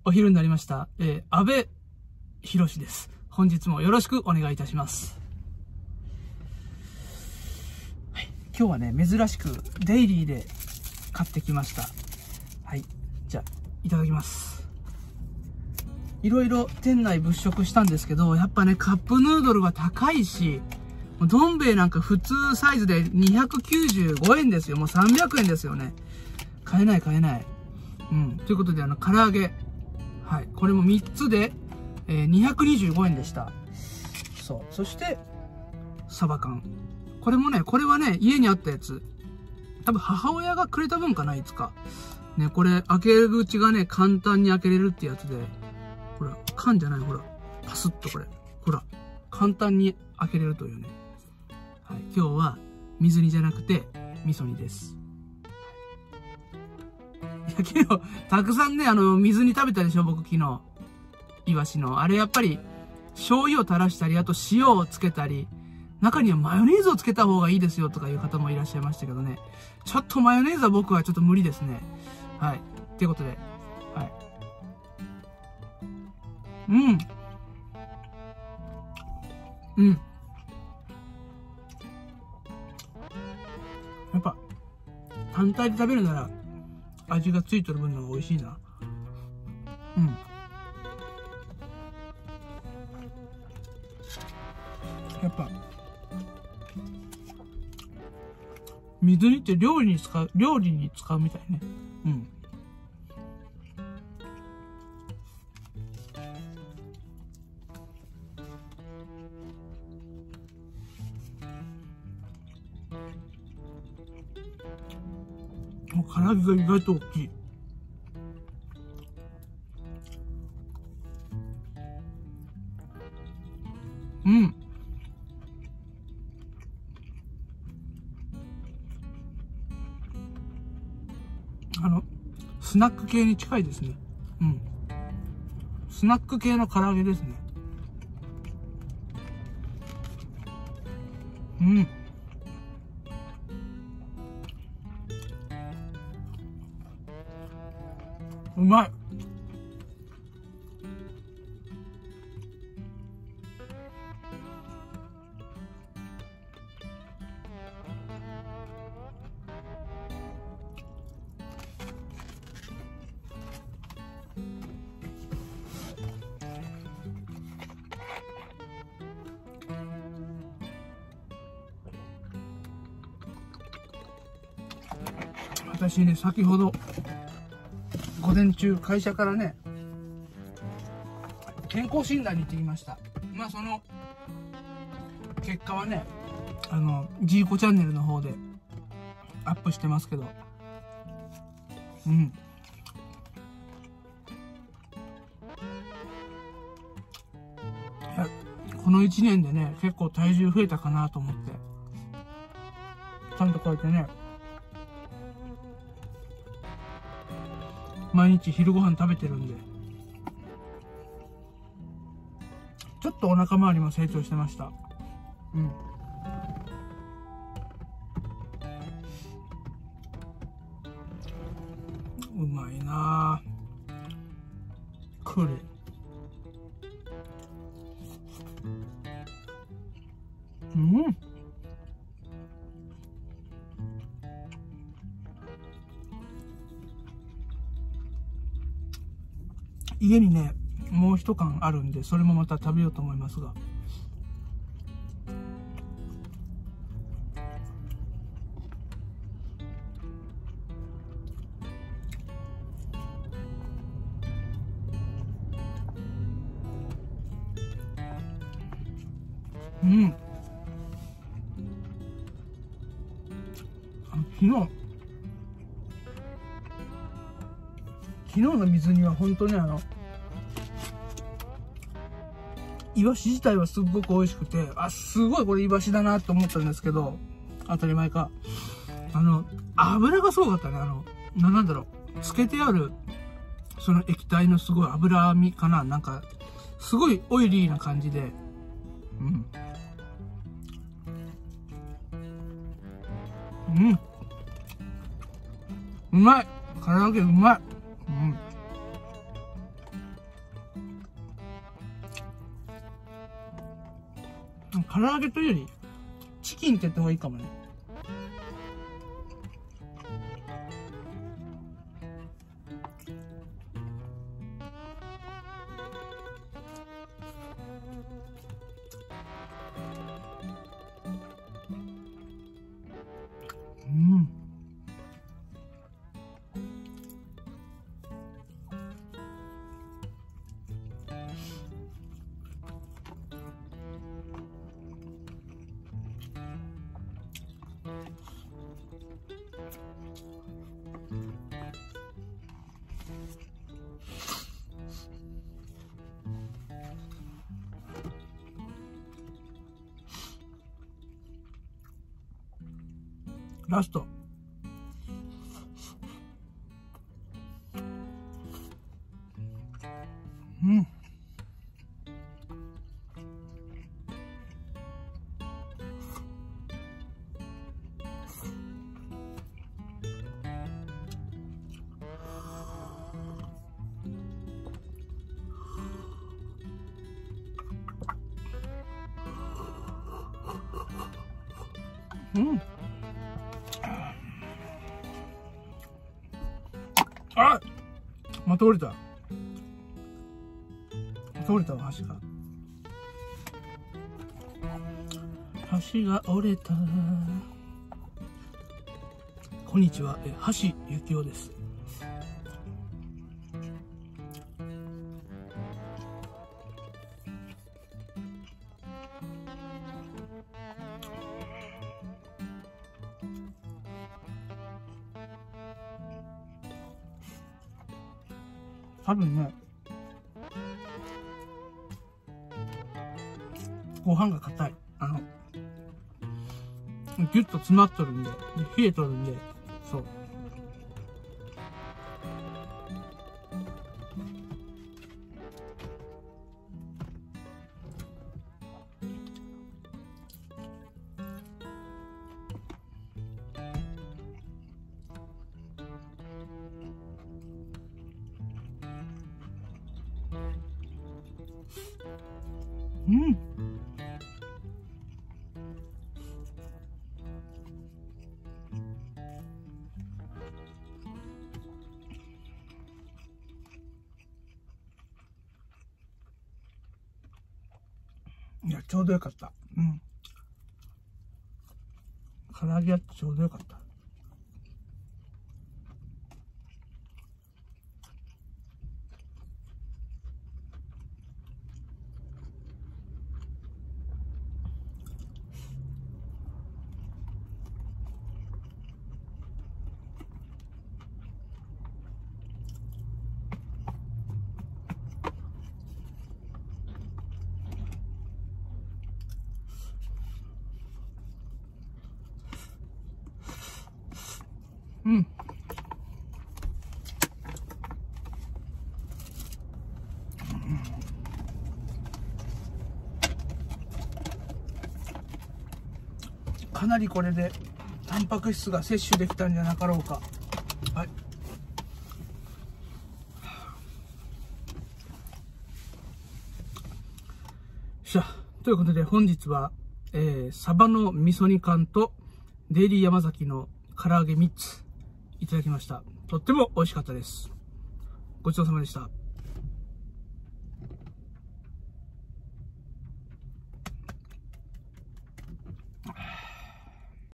お昼になりました。安部寛です。本日もよろしくお願いいたします。はい、今日はね、珍しくデイリーで買ってきました。はい。じゃあ、いただきます。いろいろ店内物色したんですけど、やっぱね、カップヌードルは高いし、どん兵衛なんか普通サイズで295円ですよ。もう300円ですよね。買えない。ということで、唐揚げ。はい。これも3つで、225円でした。そう。そして、サバ缶。これはね、家にあったやつ。多分母親がくれた分かな、いつか。ね、これ、開け口がね、簡単に開けれるってやつで。ほら、缶じゃない、ほら。パスッとこれ。ほら。簡単に開けれるというね。はい。今日は、水煮じゃなくて、味噌煮です。いや、昨日、たくさんね、水煮食べたでしょ、僕昨日。イワシの。あれやっぱり、醤油を垂らしたり、あと塩をつけたり、中にはマヨネーズをつけた方がいいですよとかいう方もいらっしゃいましたけどね。ちょっとマヨネーズは僕はちょっと無理ですね。はい。ということで、はい。やっぱ、単体で食べるなら、味がついてる分の方が美味しいな。やっぱ、水煮って料理に使うみたいね。唐揚げが意外と大きい。スナック系に近いですね。スナック系の唐揚げですね。うまい。私ね、先ほど午前中会社からね、健康診断に行ってきました。まあその結果はね、ジーコチャンネルの方でアップしてますけど、いや、この1年でね、結構体重増えたかなと思って、ちゃんとこうやってね、毎日昼ご飯食べてるんで、ちょっとお腹周りも成長してました。うまいなぁ。これ。家にね、もう一缶あるんで、それもまた食べようと思いますが。昨日の水煮は本当にイワシ自体はすっごく美味しくて、すごいこれイワシだなと思ったんですけど、当たり前か。油がすごかったね。なんだろう、つけてある、その液体のすごい脂身かな、なんか、すごいオイリーな感じで、うまい。唐揚げうまい。 唐揚げというよりチキンって言った方がいいかもね。ラスト。あ、また折れた。また折れたわ、箸が。箸が折れた。こんにちは、橋幸夫です。多分ね、ご飯が硬い。ギュッと詰まっとるんで、冷えとるんで、そう。いや、ちょうどよかった。唐揚げやってちょうどよかった。かなりこれでタンパク質が摂取できたんじゃなかろうか。はい。さあ、ということで本日は、サバの味噌煮缶とデイリーヤマザキの唐揚げ3ついただきました。とっても美味しかったです。ごちそうさまでした。